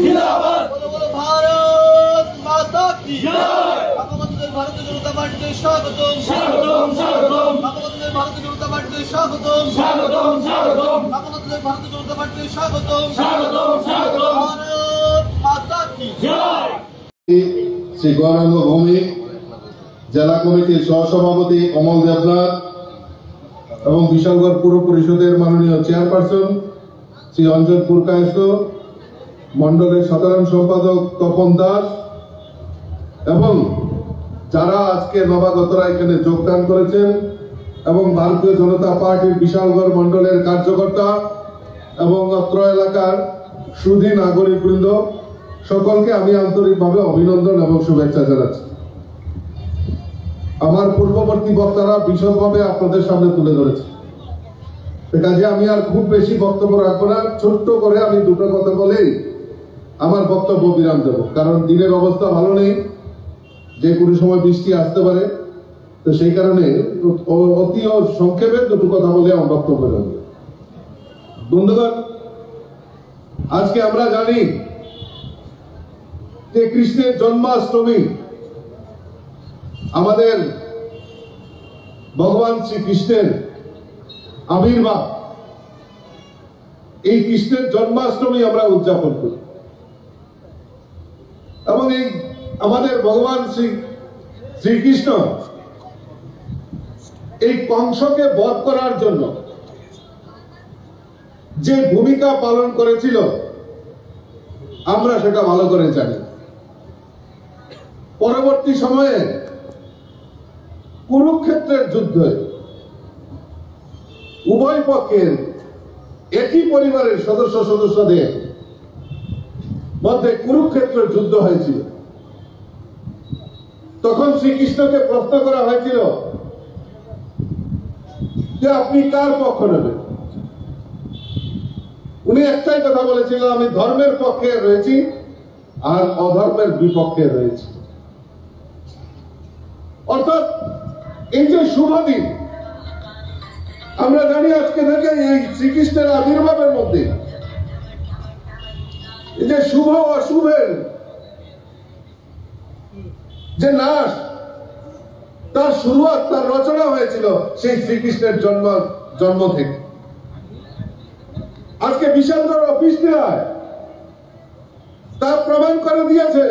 जिंदाबाद भारत माता की जय। भारतीय जनता पार्टी स्वागतम स्वागतम स्वागतम भारतीय जनता पार्टी स्वागतम स्वागतम स्वागतम भारतीय जनता पार्टी स्वागतम स्वागतम स्वागतम भारत माता की जय। श्री गौरांग भौमिक জেলা কমিটির সহসভাপতি অমল দেবনাথ এবং বিশালগড় পুর পরিষদের মাননীয় চেয়ারপারসন শ্রী অঞ্জন পুরকায়স্থ, মন্ডলের সাধারণ সম্পাদক তপন দাস এবং যারা আজকে নবাগতরা এখানে যোগদান করেছেন এবং ভারতীয় জনতা পার্টির বিশালগড় মন্ডলের কার্যকর্তা এবং অত্র এলাকার সুধী নাগরিকবৃন্দ, সকলকে আমি আন্তরিকভাবে অভিনন্দন এবং শুভেচ্ছা জানাচ্ছি। আমার পূর্ববর্তী বক্তারা বিশদভাবে আপনাদের সামনে তুলে ধরেছে, কাজে আমি আর খুব বেশি বক্তব্য রাখবো না। ছোট্ট করে আমি দুটো কথা বলেই আমার বক্তব্য বিরাম দেব, কারণ দিনের অবস্থা ভালো নেই, যে কোনো সময় বৃষ্টি আসতে পারে। তো সেই কারণে অতি সংক্ষেপে দুটো কথা বলে আমার বক্তব্য দেব। বন্ধুগণ, আজকে আমরা জানি যে কৃষ্ণের জন্মাষ্টমী, আমাদের ভগবান শ্রীকৃষ্ণের আবির্ভাব, এই কৃষ্ণের জন্মাষ্টমী আমরা উদযাপন করি এবং এই আমাদের ভগবান শ্রীকৃষ্ণ এই কংসকে বধ করার জন্য যে ভূমিকা পালন করেছিল আমরা সেটা ভালো করে জানি। পরবর্তী সময়ে কুরুক্ষেত্রের যুদ্ধে উভয় পক্ষের একই পরিবারের সদস্যদের মধ্যে কুরুক্ষেত্রের যুদ্ধ হয়েছিল। তখন শ্রীকৃষ্ণকে প্রশ্ন করা হয়েছিল যে আপনি কার পক্ষ নেবেন। উনি একটাই কথা বলেছিল, আমি ধর্মের পক্ষে রয়েছি আর অধর্মের বিপক্ষে রয়েছি। অর্থাৎ এই যে শুভ দিন, আমরা জানি আজকে থেকে এই শ্রীকৃষ্ণের আবির্ভাবের মধ্যে এই যে শুভ অশুভের যে নাশ, তার শুরুয়াত, তার রচনা হয়েছিল সেই শ্রীকৃষ্ণের জন্ম থেকে। আজকে বিশালগড় অফিস দেওয়ায় তা প্রমাণ করে দিয়েছে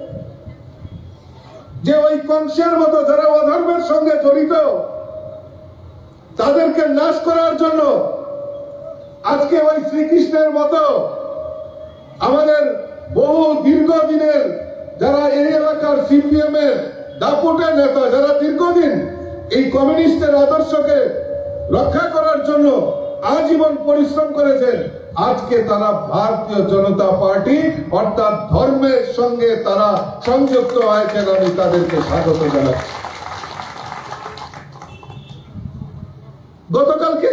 যে ওই কংসের মতো যারা অধর্মের সঙ্গে জড়িত, তাদেরকে নাশ করার জন্য আজকে ওই শ্রীকৃষ্ণের মতো আমাদের বহু দীর্ঘদিনের যারা এই এলাকার সিপিএম এর দাপুটে নেতা, যারা দীর্ঘদিন এই কমিউনিস্টের আদর্শকে রক্ষা করার জন্য আজীবন পরিশ্রম করেছেন, আজকে তারা ভারতীয় জনতা পার্টি অর্থাৎ ধর্মের সঙ্গে তারা সংযুক্ত হয়েছেন। আমি তাদেরকে স্বাগত জানাচ্ছি। গতকালকে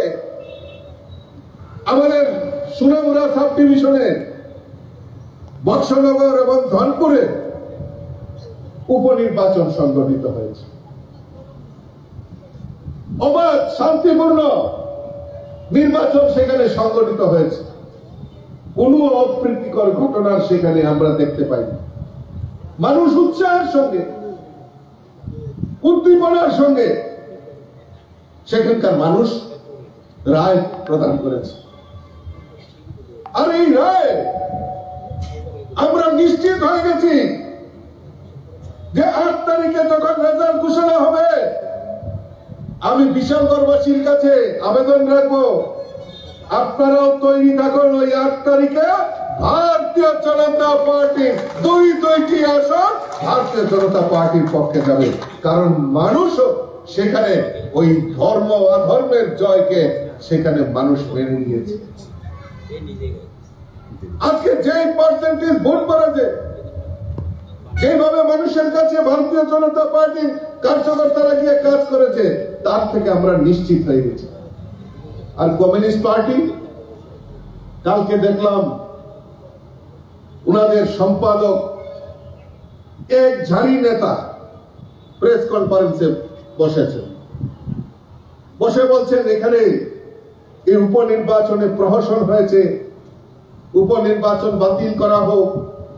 আমাদের সুনামুড়া সাব ডিভিশনে বক্সনগর এবং ধনপুরে উপনির্বাচন সংগঠিত হয়েছে। অবাধ শান্তিপূর্ণ নির্বাচন সেখানে সংগঠিত হয়েছে। কোন অপ্রীতিকর ঘটনার সেখানে আমরা দেখতে পাইনি। মানুষ উৎসাহের সঙ্গে, উদ্দীপনার সঙ্গে সেখানকার মানুষ রায় প্রদান করেছে। আর এই রায় আমরা নিশ্চিত হয়ে গেছি যে 8 তারিখে যখন রেজাল্ট ঘোষণা হবে, আমি বিশালগড়বাসীর কাছে আবেদন রাখবো, আপনারাও তৈরি থাকুন। ওই 8 তারিখে ভারতীয় জনতা পার্টির দুইটি আসন ভারতীয় জনতা পার্টির পক্ষে যাবে, কারণ মানুষও সেখানে ওই ধর্ম অধর্মের জয়কে সেখানে মানুষ মেনে নিয়েছে। আজকে যে পার্সেন্টেজ ভোট করেছে, যেভাবে মানুষের কাছে ভারতীয় জনতা পার্টির কার্যকর্তারা গিয়ে কাজ করেছে, তার থেকে আমরা নিশ্চিত হয়ে গেছি। আর কমিউনিস্ট পার্টি, কালকে দেখলাম উনাদের সম্পাদক এক ঝাড়ি নেতা প্রেস কনফারেন্সে বসেছেন, বসে বলছেন এখানে এই উপনির্বাচনে প্রহসন হয়েছে, উপনির্বাচন বাতিল করা হোক,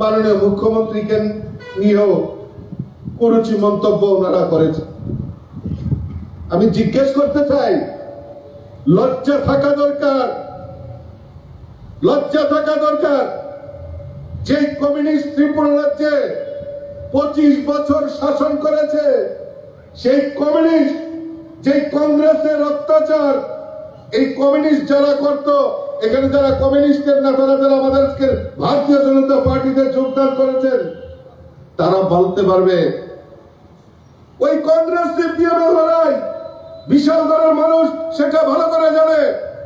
মাননীয় মুখ্যমন্ত্রীকে নিয়েও কুরুচি মন্তব্য ওনারা করেছে। আমি জিজ্ঞেস করতে চাই, লজ্জা থাকা দরকার, লজ্জা থাকা দরকার। যে কমিউনিস্ট ত্রিপুরা রাজ্যে 25 বছর শাসন করেছে, সেই কমিউনিস্ট, যে কংগ্রেসের অত্যাচার, এই কমিউনিস্ট যারা করত, এখানে যারা কমিউনিস্টের নেতারা যারা আমাদেরকে ভারতীয় জনতা পার্টিতে যোগদান করেছেন, তারা বলতে পারবে ওই কংগ্রেস সিপিএম এর লড়াই বিশালগড়ের মানুষ সেটা ভালো করে জানে।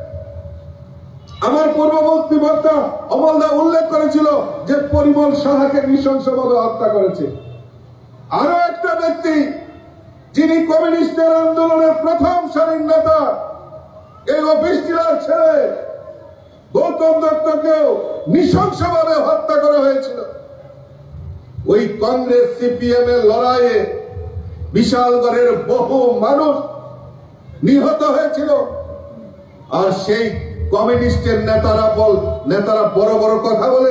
আমার পূর্ববর্তী বক্তা অমলদা উল্লেখ করেছিল যে পরিমল সাহাকে নৃশংসভাবে হত্যা করেছে। আরো একটা ব্যক্তি যিনি কমিউনিস্টের আন্দোলনের প্রথম সারির নেতা, এই অফিস ডিলার ছেলে গৌতম দত্তকেও নৃশংসভাবে হত্যা করা হয়েছিল। ওই কংগ্রেস সিপিএম এর লড়াইয়ে বিশালগড়ের বহু মানুষ নিহত হয়েছিল। আর সেই কমিউনিস্টের নেতারা বড় বড় কথা বলে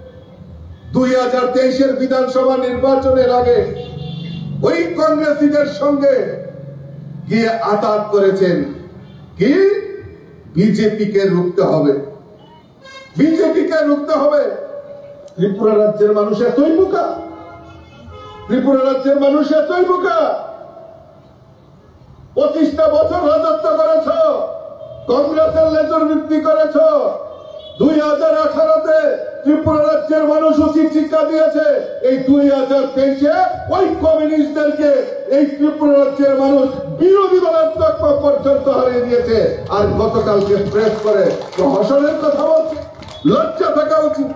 2023-এর বিধানসভা নির্বাচনের আগে ওই কংগ্রেসীদের সঙ্গে গিয়ে আঘাত করেছেন কি বিজেপিকে রুখতে হবে, বিজেপিকে রুখতে হবে। ত্রিপুরা রাজ্যের মানুষ এতই বোকা, ত্রিপুরা রাজ্যের মানুষ এতই বোকা। 25টা বছর রাজত্ব করেছ, কংগ্রেসের লেজর বৃদ্ধি করেছ। 2018-তে ত্রিপুরা রাজ্যের মানুষ উচিত শিক্ষা দিয়েছে। এই 2023-এ ওই কমিউনিস্টদেরকে এই ত্রিপুরা রাজ্যের মানুষ বিরোধী দলের তকমা পর্যন্ত হারিয়ে দিয়েছে। আর গতকালকে প্রেস করে প্রহসনের কথা বলছে, লজ্জা থাকা উচিত।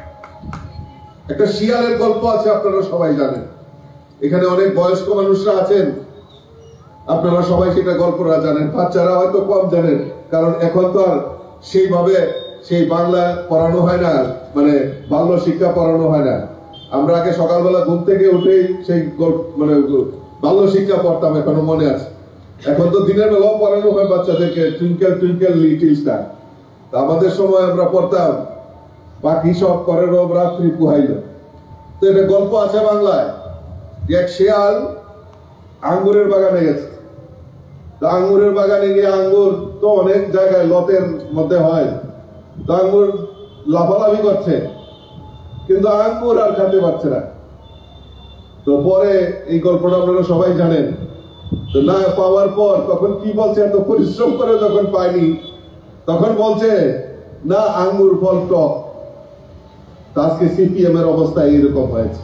একটা শিয়ালের গল্প আছে, আপনারা সবাই জানেন। এখানে অনেক বয়স্ক মানুষরা আছেন, আপনারা সবাই সেটা গল্পটা জানেন, বাচ্চারা হয়তো কম জানেন, কারণ এখন তো আর সেইভাবে সেই বাংলা পড়ানো হয় না, মানে বাল্য শিক্ষা পড়ানো হয় না। আমরা আগে সকালবেলা ঘুম থেকে উঠেই সেই মানে বাল্য শিক্ষা পড়তাম, এখনো মনে আছে। এখন তো দিনের বেলাও পড়ানো হয় বাচ্চাদেরকে, টুইঙ্কেল টুইঙ্কেল লিটল স্টার। আমাদের সময় আমরা পড়তাম বাকি সব করে রব রাত্রি পুহাইল। তো এটা গল্প আছে বাংলায়, যে এক শিয়াল আঙ্গুরের বাগানে গেছে। তো আঙ্গুরের বাগানে গিয়ে, আঙ্গুর তো অনেক জায়গায় লতের মধ্যে হয়, তো আঙ্গুর লাফালাফি করছে, কিন্তু আঙ্গুর আর খেতে পারছে না। তো পরে এই গল্পটা আপনারা সবাই জানেন। তো না পাওয়ার পর তখন কি বলছে, এত পরিশ্রম করে যখন পায়নি, তখন বলছে না আঙ্গুর ফল টক। আজকে সিপিএম এর অবস্থা এইরকম হয়েছে।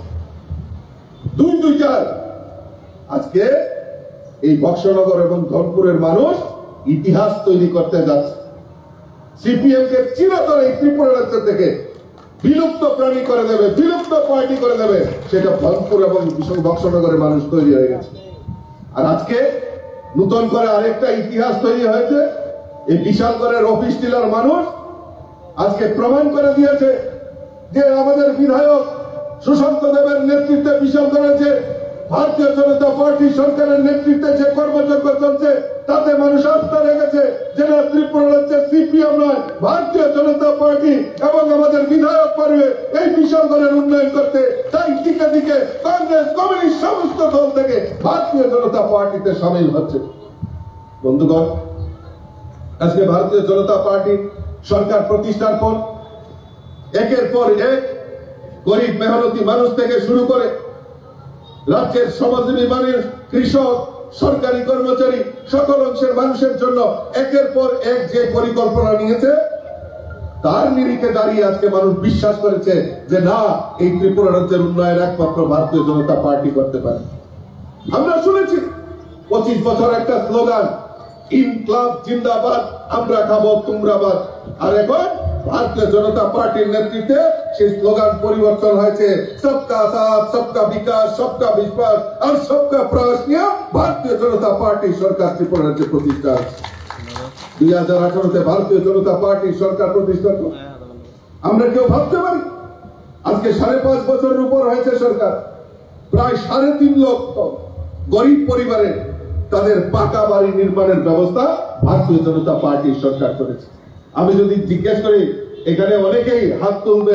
2-2-4 আজকে এই বক্সনগর এবং ধনপুরের মানুষ ইতিহাস তৈরি করতে যাচ্ছে। সিপিএম কে চিরতরে এই ত্রিপুরা রাজ্য থেকে বিলুপ্ত প্রাণী করে দেবে, বিলুপ্ত পার্টি করে দেবে, সেটা ধনপুর এবং বক্সনগরের মানুষ তৈরি হয়ে গেছে। আর আজকে নতুন করে আরেকটা ইতিহাস তৈরি হয়েছে। এই বিশালগড়ের অফিস ডিলার মানুষ আজকে প্রমাণ করে দিয়েছে যে আমাদের বিধায়ক সুশান্ত দেবের নেতৃত্বে বিশালগড়ে যে ভারতীয় জনতা পার্টি সরকারের নেতৃত্বে যে কর্মযজ্ঞ চলছে, তাতে মানুষ আস্থা রেখেছে যে না, ত্রিপুরা রাজ্যের সিপিএম নয়, ভারতীয় জনতা পার্টি এবং আমাদের বিধায়ক পারবে এই বিশালগড়ের উন্নয়ন করতে। তাই দিকে দিকে কংগ্রেস, কমিউনিস্ট সমস্ত দল থেকে ভারতীয় জনতা পার্টিতে সামিল হচ্ছে। বন্ধুগণ, আজকে ভারতীয় জনতা পার্টি সরকার প্রতিষ্ঠার পর একের পর এক গরিব মেহনতি মানুষ থেকে শুরু করে রাজ্যের সমাজসেবী মানুষ, কৃষক, সরকারি কর্মচারী, সকল অংশের মানুষের জন্য একের পর এক যে পরিকল্পনা নিয়েছে, তার নিরিখে দাঁড়িয়ে আজকে মানুষ বিশ্বাস করেছে যে না, এই ত্রিপুরা রাজ্যের উন্নয়ন একমাত্র ভারতীয় জনতা পার্টি করতে পারে। আমরা শুনেছি 25 বছর একটা স্লোগান, ইনকলাব জিন্দাবাদ, আমরা খাবো তোমরা বাদ। আর এখন ভারতীয় জনতা পার্টির নেতৃত্বে সেই স্লোগান পরিবর্তন হয়েছে, সবকা সাথ, সবকা বিকাশ, সবকা বিশ্বাস আর সবকা প্রয়াস নিয়ে ভারতীয় জনতা পার্টি সরকার ত্রিপুরা রাজ্যে প্রতিষ্ঠা হয়েছে। 2018-তে ভারতীয় জনতা পার্টি সরকার প্রতিষ্ঠা। আমরা কেউ ভাবতে পারি আজকে 5.5 বছরের উপর হয়েছে সরকার, প্রায় 3.5 লক্ষ গরিব পরিবারে তাদের পাকা বাড়ি নির্মাণের ব্যবস্থা ভারতীয় জনতা পার্টি সরকার করেছে। আমি যদি জিজ্ঞেস করি, এখানে অনেকেই হাত তুলবেন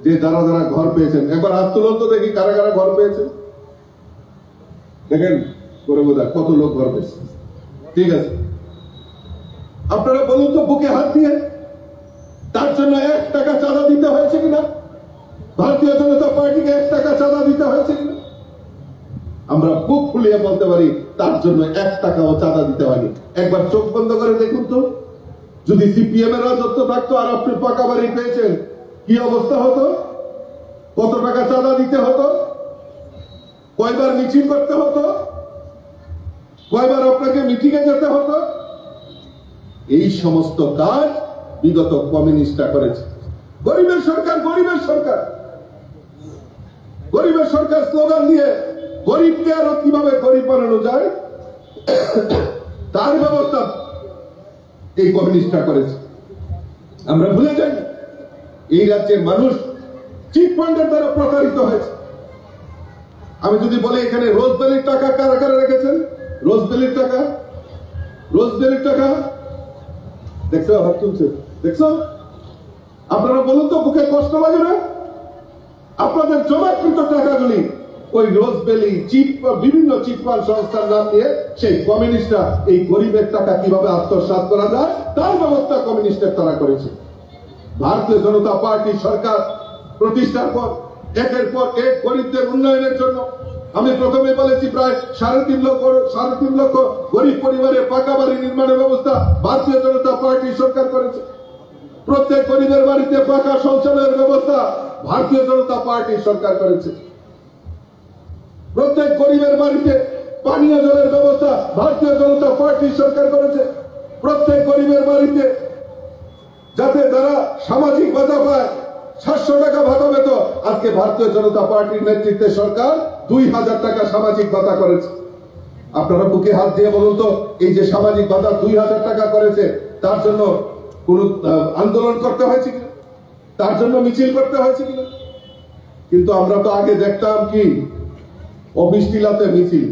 যে যারা যারা ঘর পেয়েছেন একবার হাত তুলুন তো দেখি কারা কারা ঘর পেয়েছেন। দেখেন করে বোঝা কত লোক ঘর পেয়েছে। ঠিক আছে, আপনারা বলুন তো বুকে হাত দিয়ে তার জন্য 1 টাকা চাঁদা দিতে হয়েছে কিনা? ভারতীয় জনতা পার্টিকে 1 টাকা চাঁদা দিতে হয়েছে কিনা? আমরা বুক ফুলিয়ে বলতে পারি তার জন্য 1 টাকাও চাঁদা দিতে হয়নি। একবার চোখ বন্ধ করে দেখুন তো, যদি সিপিএম এর রাজত্ব থাকতো আর আপনি পাকা বাড়ি পেয়েছেন কি অবস্থা হতো? কত টাকা চাঁদা দিতে হতো? কয়বার মিছিল করতে হতো? কয়বার আপনাকে মিটিংয়ে যেতে হতো? এই সমস্ত কাজ বিগত কমিউনিস্টরা করেছে। গরিবের সরকার, গরিবের সরকার, গরিবের সরকার স্লোগান দিয়ে গরিবকে আরো কিভাবে গরিব বানানো যায় তার ব্যবস্থা এই কমিউনিস্টরা করেছে। আমরা ভুলে যাই এই রাজ্যের মানুষ চিট ফান্ডের দ্বারা প্রতারিত হয়েছে। আমি যদি বলি এখানে রোজবেলির টাকা কারা কারা রেখেছেন? রোজবেলির টাকা, রোজবেলির টাকা দেখছো? হাত তুলছে, দেখছো? আপনারা বলুন তো বুকে কষ্ট লাগে না? আপনাদের জমাকৃত টাকাগুলি ওই রোজবেলি বিভিন্ন চিটফান্ড সংস্থার নাম দিয়ে সেই কমিউনিস্টরা এই গরিবের টাকা কিভাবে আত্মসাৎ করা যায় তার ব্যবস্থা কমিউনিস্টের তারা করেছে। ভারতীয় জনতা পার্টি সরকার প্রতিষ্ঠার পর একের পর এক গরিবদের উন্নয়নের জন্য আমি প্রথমে বলেছি প্রায় 3.5 লক্ষ গরিব পরিবারের পাকা বাড়ি নির্মাণের ব্যবস্থা ভারতীয় জনতা পার্টি সরকার করেছে। প্রত্যেক গরিবের বাড়িতে পাকা শৌচালয়ের ব্যবস্থা ভারতীয় জনতা পার্টি সরকার করেছে। প্রত্যেক গরিবের বাড়িতে পানীয় জলের ব্যবস্থা ভারতীয় জনতা পার্টি সরকার করেছে। প্রত্যেক গরিবের বাড়িতে যাতে তারা সামাজিক ভাতা পায়, 700 টাকা ভাতা পেত, আজকে ভারতীয় জনতা পার্টির নেতৃত্বে সরকার 2000 টাকা সামাজিক ভাতা করেছে। আপনারা বুকে হাত দিয়ে বলুন তো এই যে সামাজিক ভাতা 2000 টাকা করেছে তার জন্য কোন আন্দোলন করতে হয়েছে কিনা? তার জন্য মিছিল করতে হয়েছে কিনা? কিন্তু আমরা তো আগে দেখতাম কি অফিস টিলাতে মিছিল,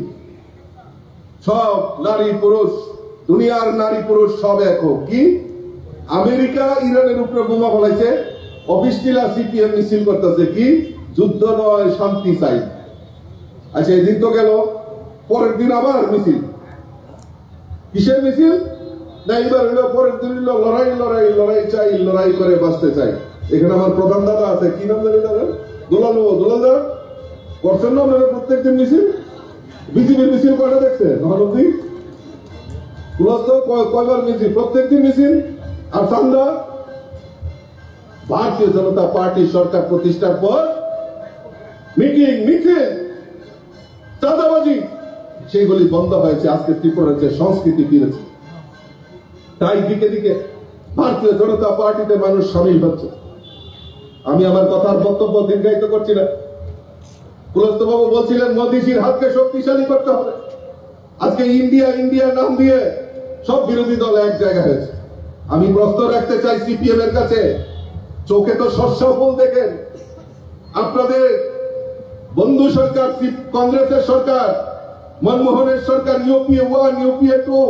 সব নারী পুরুষ, দুনিয়ার নারী পুরুষ সব এক হোক। কি আমেরিকা ইরানের উপরে বোমা ফলাইছে, অফিস টিলা সিপিএম মিছিল করতেছে কি যুদ্ধ নয় শান্তি চাই। আচ্ছা এদিন তো গেল, পরের দিন আবার মিছিল। কিসের মিছিল? না এবার হলো পরের দিন হলো লড়াই লড়াই লড়াই চাই, লড়াই করে বাঁচতে চাই। এখানে আমার প্রধান দাদা আছে, কি নাম জানি দাদা? দোলাল দা করছেন না আপনারা প্রত্যেকদিন মিছিল? বিজেপির মিছিল কয়টা দেখছে মহানবী? কয়বার মিছিল? প্রত্যেকদিন মিছিল। আর চান্দা ভারতীয় জনতা পার্টি সরকার প্রতিষ্ঠার পর মিটিং মিছিল চাঁদাবাজি সেগুলি বন্ধ হয়েছে। আজকে ত্রিপুরার যে সংস্কৃতি ফিরেছে, তাই দিকে দিকে ভারতীয় জনতা পার্টিতে মানুষ সামিল হচ্ছে। আমি আমার কথার বক্তব্য দীর্ঘায়িত করছি না। পুলস্তবাবু বলছিলেন মোদীজির হাতকে শক্তিশালী করতে হবে। আজকে ইন্ডিয়া ইন্ডিয়া নাম দিয়ে সব বিরোধী দল এক জায়গা হয়েছে। আমি প্রশ্ন রাখতে চাই সিপিএম এর কাছে, চোখে তো শস্য ফুল দেখেন। আপনাদের বন্ধু সরকার কংগ্রেসের সরকার, মনমোহনের সরকার ইউপিএ 1 ইউপিএ 2,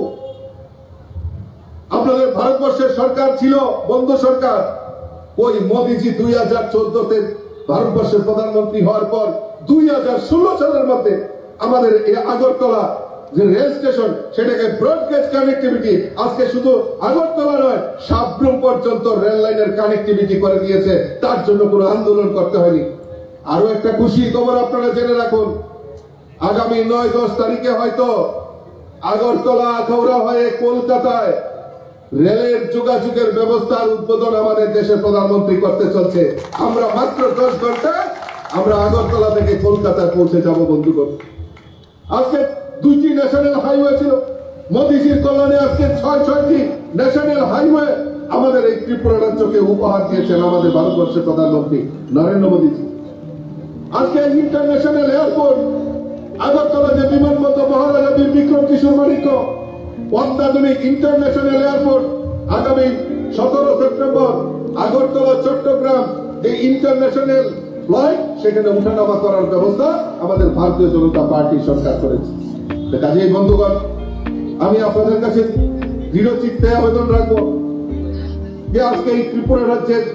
আপনাদের ভারতবর্ষের সরকার ছিল বন্ধু সরকার। ওই মোদীজি 2014তে ভারতবর্ষের প্রধানমন্ত্রী হওয়ার পর 2016 সালের মধ্যে আমাদের এই আগরতলা যে রেল স্টেশন সেটাকে ব্রডগেজ কানেক্টিভিটি, আজকে শুধু আগরতলা নয় সাবরুম পর্যন্ত রেল লাইনের কানেক্টিভিটি করে দিয়েছে। তার জন্য কোনো আন্দোলন করতে হয়নি। আরো একটা খুশির খবর আপনারা জেনে রাখুন, আগামী 9-10 তারিখে হয়তো আগরতলা আখাউড়া হয়ে কলকাতায় রেলের যোগাযোগের ব্যবস্থার উদ্বোধন আমাদের দেশের প্রধানমন্ত্রী করতে চলছে। আমরা মাত্র 10 ঘন্টায় আমরা আগরতলা থেকে কলকাতায় পৌঁছে যাব বন্ধুগণ। আজকে 2টি ন্যাশনাল হাইওয়ে ছিল, মোদীজির কল্যাণে আজকে 6টি ন্যাশনাল হাইওয়ে আমাদের এই ত্রিপুরা রাজ্যকে উপহার দিয়েছেন আমাদের ভারতবর্ষের প্রধানমন্ত্রী নরেন্দ্র মোদীজি। আজকে ইন্টারন্যাশনাল এয়ারপোর্ট আগরতলা যে বিমানবন্দর মহারাজা বীর বিক্রম কিশোর মানিক্য অত্যাধুনিক ইন্টারন্যাশনাল এয়ারপোর্ট, আগামী 17 সেপ্টেম্বর আগরতলা চট্টগ্রাম যে ইন্টারন্যাশনাল ফ্লাইট সেখানে উঠানামা করার ব্যবস্থা আমাদের ভারতীয় জনতা পার্টি সরকার করেছে। কাজেই বন্ধুগণ, আমি আপনাদের কাছে দৃঢ় চিত্তে আবেদন রাখবো যে আজকে এই ত্রিপুরা রাজ্যের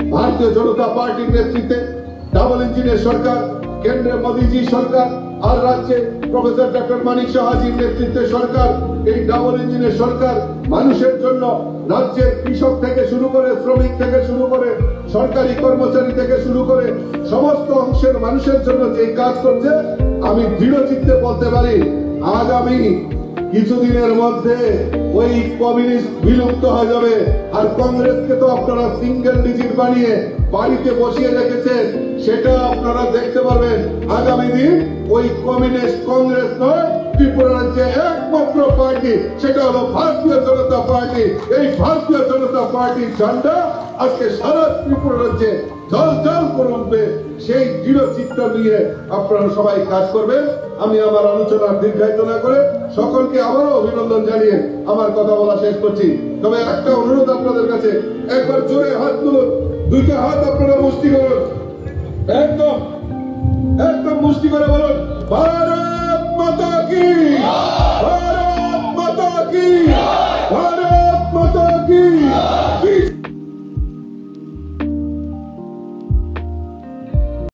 ভারতীয় জনতা পার্টির নেতৃত্বে ডাবল ইঞ্জিনের সরকার, কেন্দ্রে মোদীজি সরকার আর রাজ্যে প্রফেসর ডক্টর মানিক সাহাজির নেতৃত্বে সরকার, এই ডাবল ইঞ্জিনের সরকার মানুষের জন্য রাজ্যের কৃষক থেকে শুরু করে, শ্রমিক থেকে শুরু করে, সরকারি কর্মচারী থেকে শুরু করে সমস্ত অংশের মানুষের জন্য যে কাজ করছে, আমি দৃঢ় চিত্তে বলতে পারি আগামী কিছুদিনের মধ্যে ওই কমিউনিস্ট বিলুপ্ত হয়ে যাবে। আর কংগ্রেসকে তো আপনারা সিঙ্গেল ডিজিট বানিয়ে বাড়িতে বসিয়ে রেখেছেন, সেটা আপনারা দেখতে পারবেন আগামী দিন। ওই কমিউনিস্ট কংগ্রেস নয়, ত্রিপুরা রাজ্যে একমাত্র পার্টি সেটা হলো ভারতীয় জনতা পার্টি। এই ভারতীয় জনতা পার্টির ঝান্ডা আজকে সারা ত্রিপুরা রাজ্যে জল জল করে উঠবে। সেই দৃঢ় চিত্ত নিয়ে আপনারা সবাই কাজ করবেন। আমি আমার আলোচনা দীর্ঘায়িত না করে সকলকে আবারও অভিনন্দন জানিয়ে আমার কথা বলা শেষ করছি। তবে একটা অনুরোধ আপনাদের কাছে, একবার জোরে হাত তুলুন, দুইটা হাত আপনারা মুষ্টি করুন, একদম একদম মুষ্টি করে বলুন, ভারত মাতা কি, ভারত মাতা কি।